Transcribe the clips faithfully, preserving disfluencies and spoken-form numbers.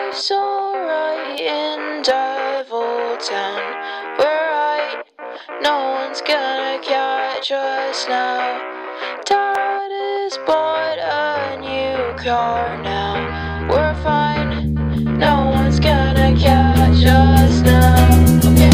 Life's alright in Devil Town. We're right, no one's gonna catch us now. Dad has bought a new car now. We're fine, no one's gonna catch us now. Okay.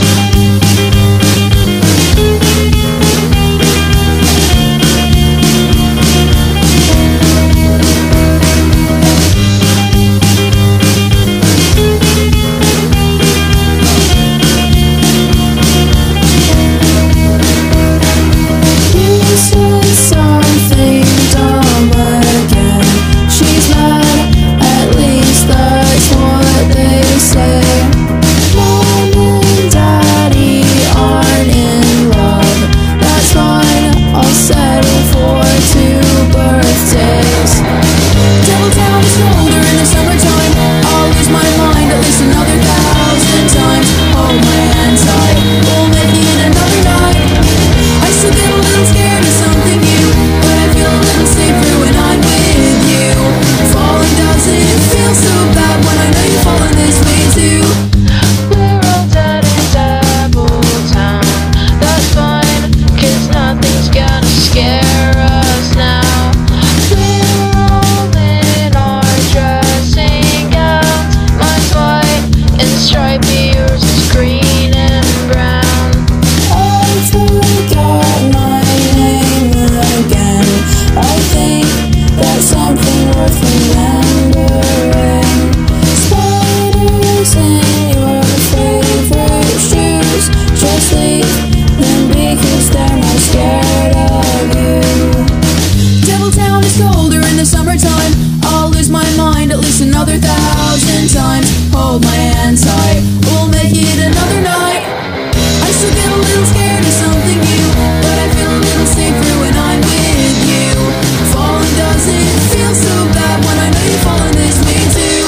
Another thousand times, hold my hand tight, we'll make it another night. I still get a little scared of something new, but I feel a little safer when I'm with you. Falling doesn't feel so bad when I know you're falling this way too.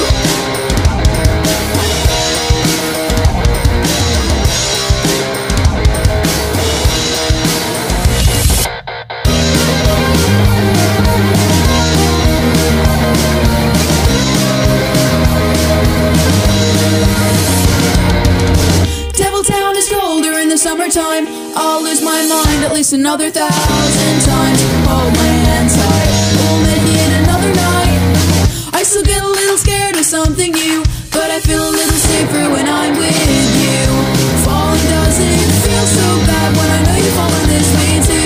Summertime, I'll lose my mind at least another thousand times. Hold my hand tight, we'll make it another night. I still get a little scared of something new, but I feel a little safer when I'm with you. Falling doesn't feel so bad when I know you're falling this way too.